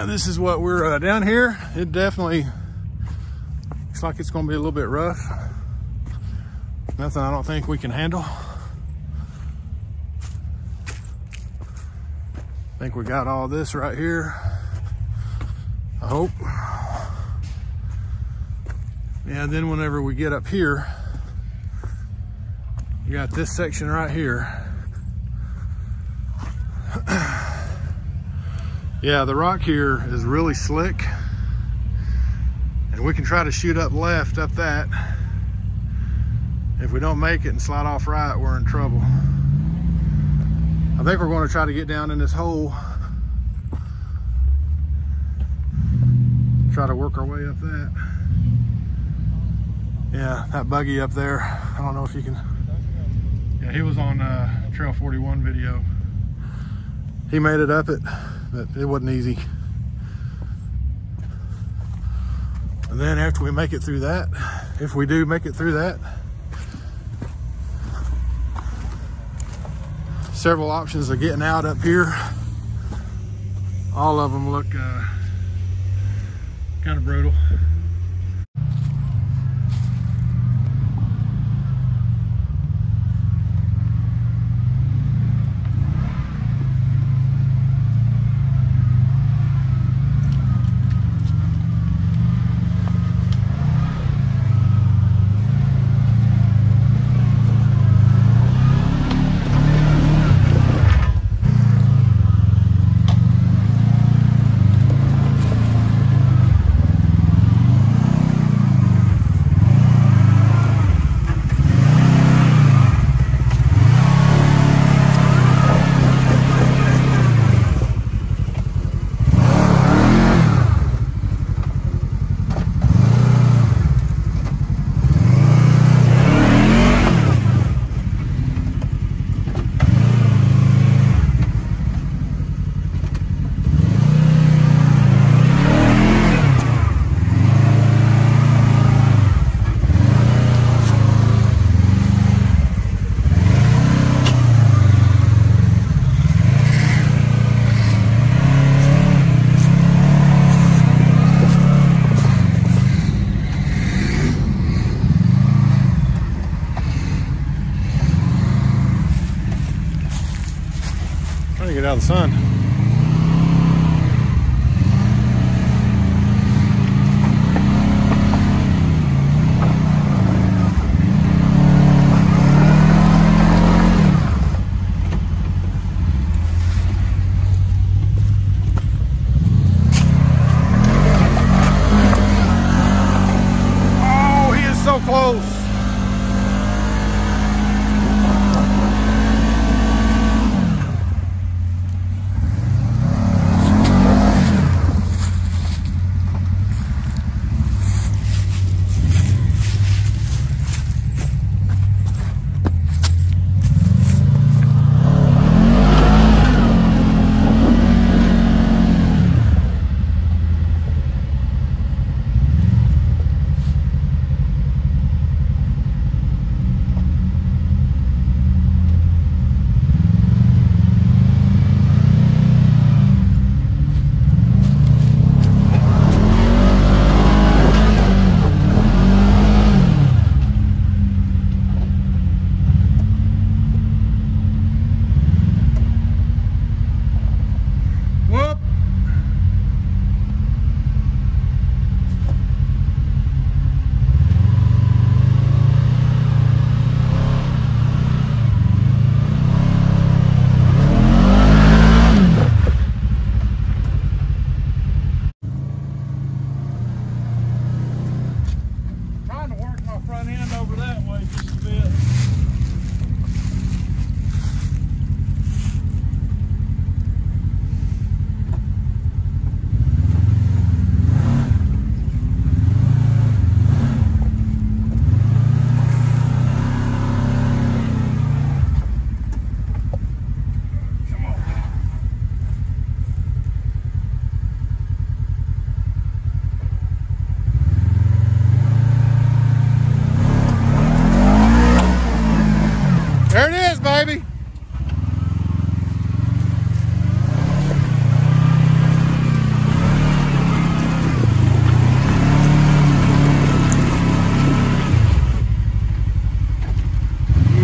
this is what we're down here. It definitely looks like it's going to be a little bit rough. Nothing I don't think we can handle. I think we got all this right here. I hope. Yeah, then whenever we get up here, you got this section right here. Yeah, the rock here is really slick, and we can try to shoot up left up that. If we don't make it and slide off right, we're in trouble. I think we're going to try to get down in this hole, try to work our way up that. Yeah, that buggy up there, I don't know if you can. Yeah, he was on Trail 41 video. He made it up it, but it wasn't easy. And then after we make it through that, if we do make it through that, several options of getting out up here. All of them look kind of brutal. Trying to get out of the sun. Oh, he is so close.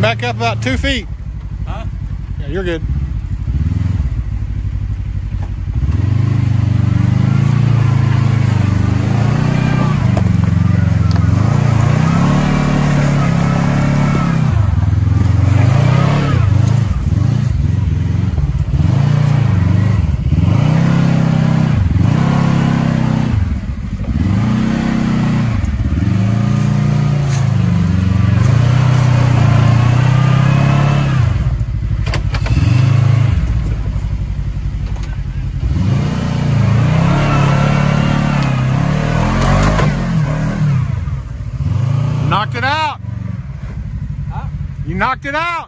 back up about 2 feet. Huh? Yeah, you're good. Knocked it out. Huh? You knocked it out.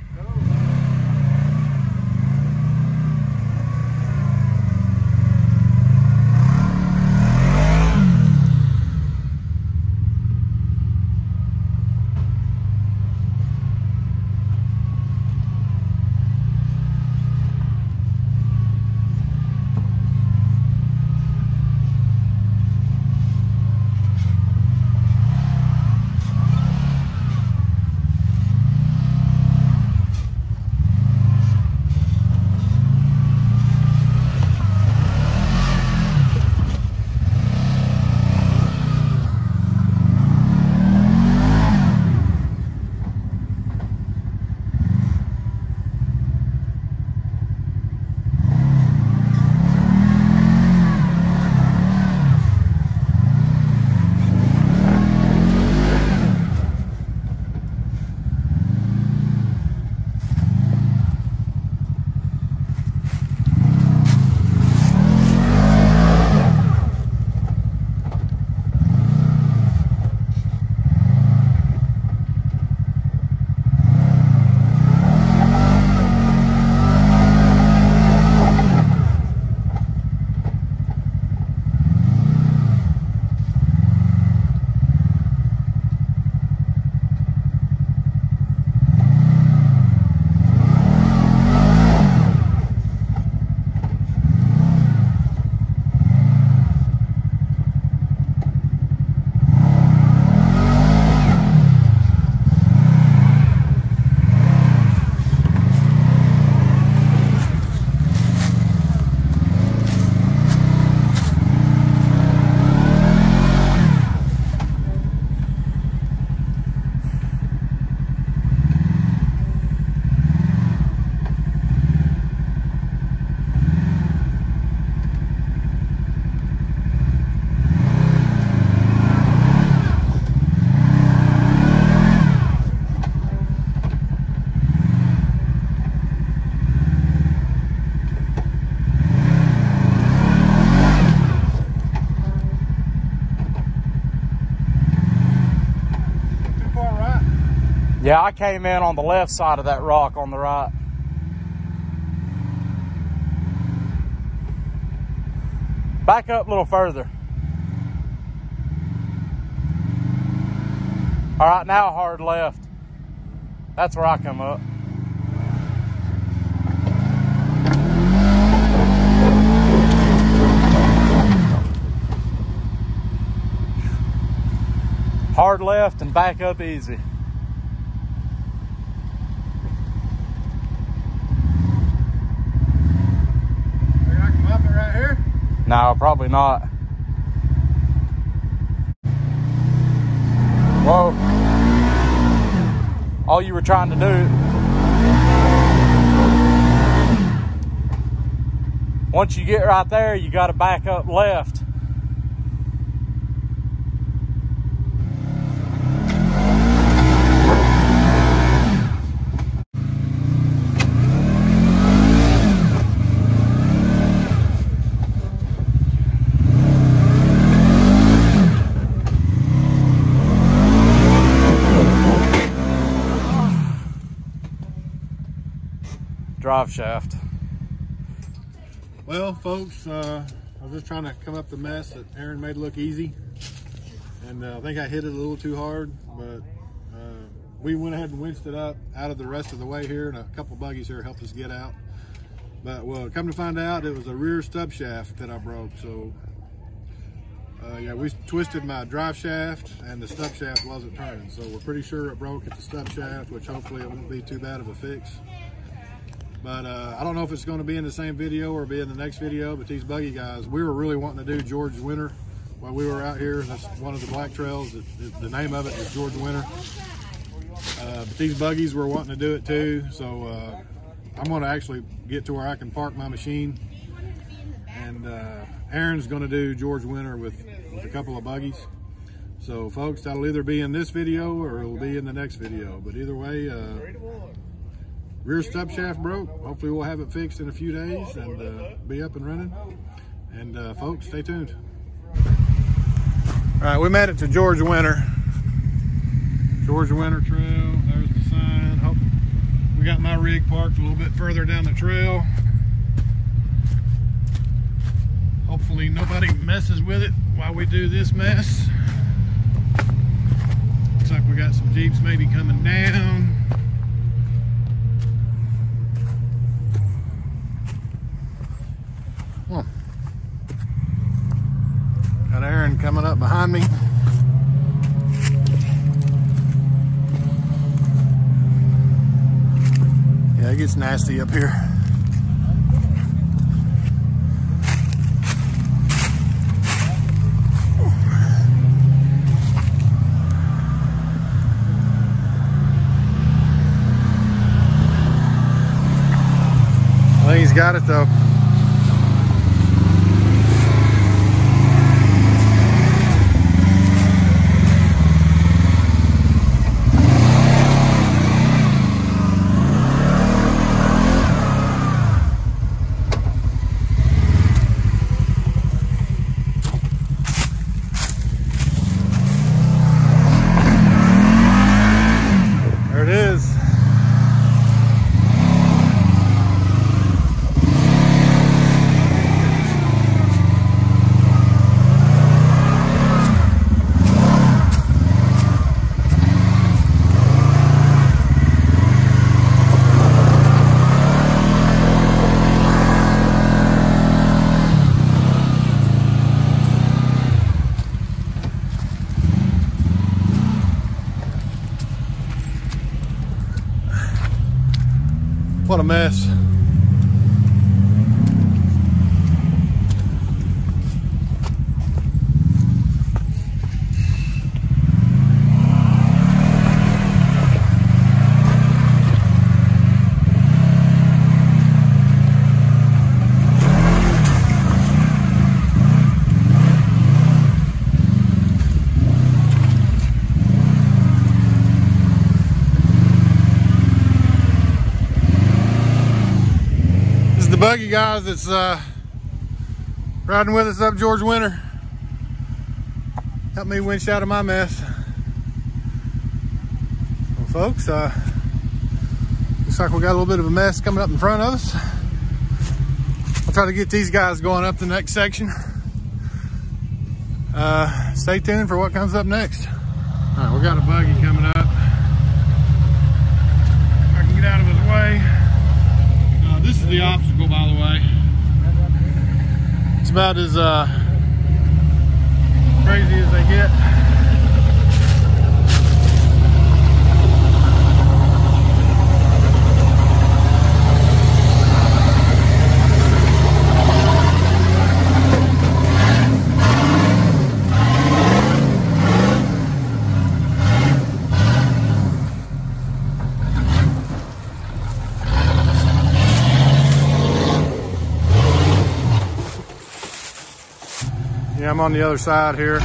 Yeah, I came in on the left side of that rock on the right. Back up a little further. All right, now hard left. That's where I come up. Hard left and back up easy. No, probably not. Whoa. All you were trying to do. Once you get right there, you got to back up left. Drive shaft. Well, folks, I was just trying to come up the mess that Aaron made look easy, and I think I hit it a little too hard, but we went ahead and winched it up out of the rest of the way here, and a couple buggies here helped us get out. But well, come to find out, it was a rear stub shaft that I broke. So Yeah, we twisted my drive shaft and the stub shaft wasn't turning, so we're pretty sure it broke at the stub shaft, which hopefully it won't be too bad of a fix. But I don't know if it's going to be in the same video or be in the next video, but these buggy guys, we were really wanting to do George Winter while we were out here. That's one of the black trails. The name of it is George Winter. But these buggies were wanting to do it too, so I'm going to actually get to where I can park my machine. And Aaron's going to do George Winter with a couple of buggies. So folks, that'll either be in this video or it'll be in the next video. But either way, rear stub shaft broke. Hopefully we'll have it fixed in a few days and be up and running. And folks, stay tuned. All right, we made it to George Winter. George Winter Trail, there's the sign. Hope we got my rig parked a little bit further down the trail. Hopefully nobody messes with it while we do this mess. Looks like we got some Jeeps maybe coming down. Got Aaron coming up behind me. Yeah, it gets nasty up here. I think he's got it though. What a mess. Buggy guys that's riding with us up George Winter. Help me winch out of my mess. Well folks, looks like we got a little bit of a mess coming up in front of us. I'll try to get these guys going up the next section. Stay tuned for what comes up next. All right, we got a buggy coming up. If I can get out of his way. This is the obstacle, by the way. It's about as crazy as they get. Yeah, I'm on the other side here.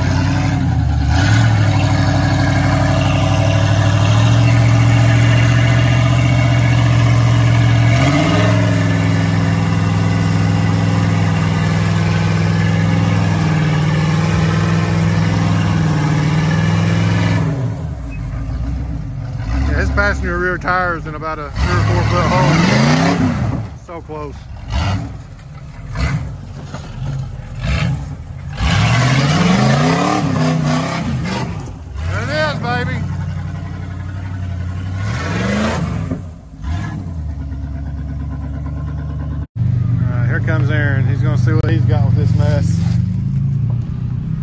Yeah, his passenger rear tire is in about a 3 or 4 foot hole. So close. Baby. All right, here comes Aaron. He's gonna see what he's got with this mess.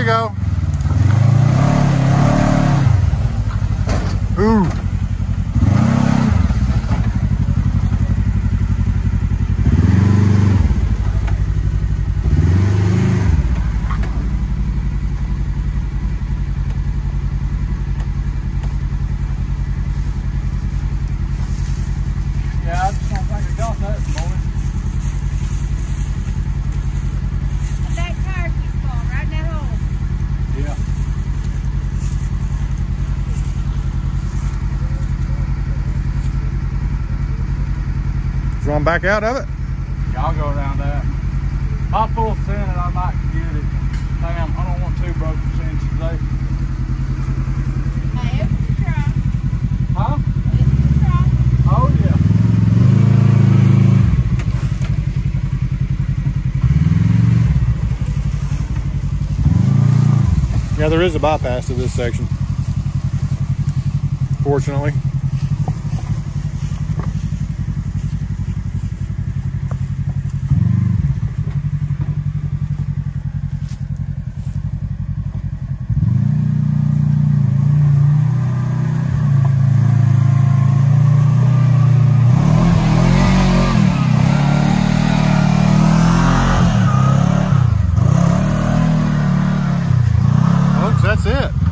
go. Ooh. Yeah, I just don't think I got that this morning. That tire keeps falling right in that hole. Yeah. You want back out of it? Yeah, I'll go around that. If I pull sand and I might get it. Damn, I don't want two broken shins today. Hey, it was a try. Huh? It was a try. Oh yeah. Yeah, there is a bypass to this section, fortunately. Folks, that's it.